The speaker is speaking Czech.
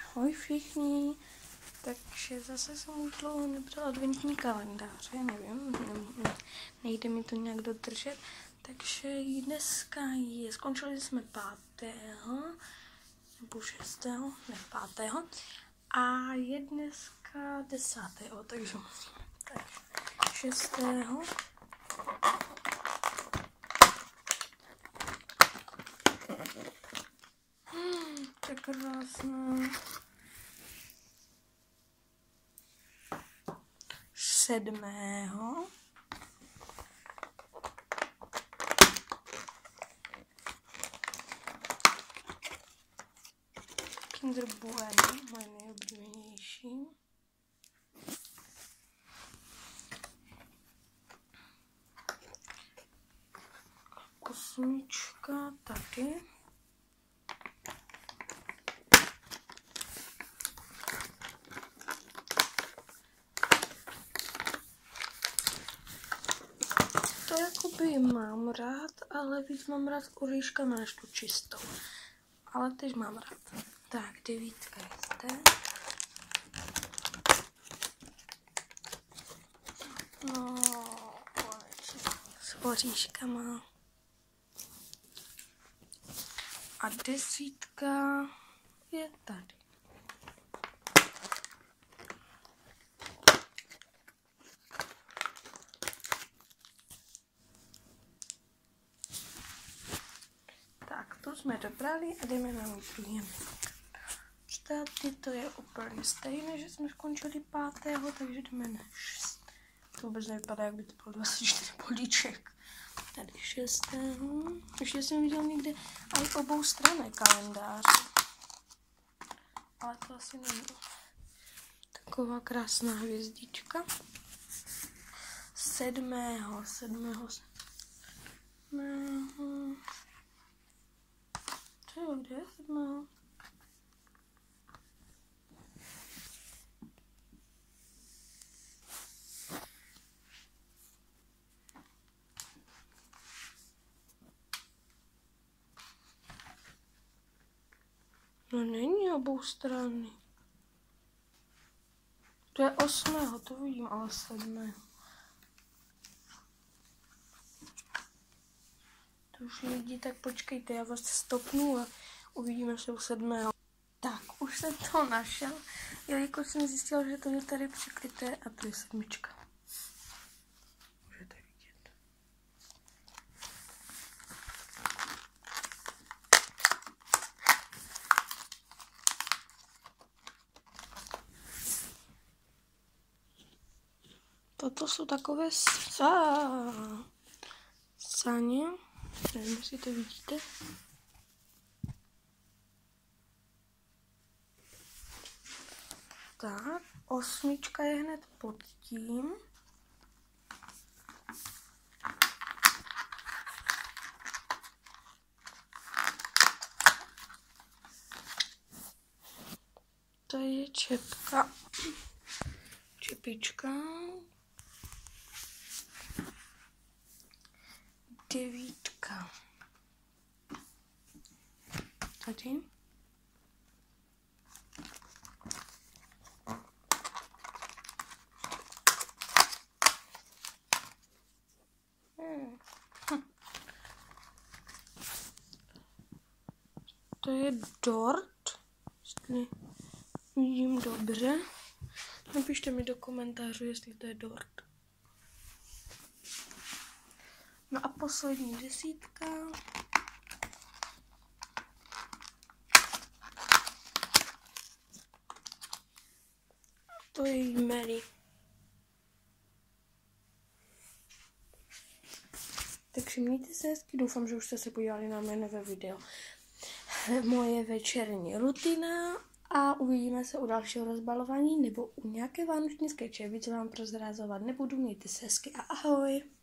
Ahoj všichni, takže zase jsem už dlouho nebral adventní kalendáře, nevím, nejde mi to nějak dodržet, takže dneska skončili jsme 5. nebo 6. ne 5. a je dneska 10. takže musíme, takže 6. To je krásné. 7. Kinder Bueno, moje nejoblíbenější. Kosmička tady. To jakoby mám rád, ale víc mám rád s oříškama než tu čistou. Ale teď mám rád. Tak, 9 je zde. No, konečně s oříškama. A 10 je tady. Tak, to jsme dobrali a jdeme na můj druhý. Tady to je úplně stejné, že jsme skončili 5. takže jdeme na 6. To vůbec nevypadá, jak by to bylo 24 políček. Tady 6. Ještě jsem viděl někde i obou strany kalendáře. Ale to asi není. Taková krásná hvězdička. 7. To je kde? 7. No není obou strany. To je 8. to vidím, ale 7. To už lidi, tak počkejte, já vás stopnu a uvidíme se u 7. Tak, už jsem to našel, jelikož jsem zjistil, že to je tady přikryté a to je 7. Můžete vidět. Toto jsou takové saně, nevím, jestli to vidíte. Tak, 8 je hned pod tím. To je čepka. Čepička. 9. Tady. To je dort. Jestli vidím dobře. Napište mi do komentářů, jestli to je dort. No a poslední 10. To je jmelí. Takže mějte se hezky, doufám, že už jste se podívali na mé nové video. Moje večerní rutina a uvidíme se u dalšího rozbalování nebo u nějaké vánoční skeče. Víc vám prozrazovat nebudu, mějte se hezky a ahoj.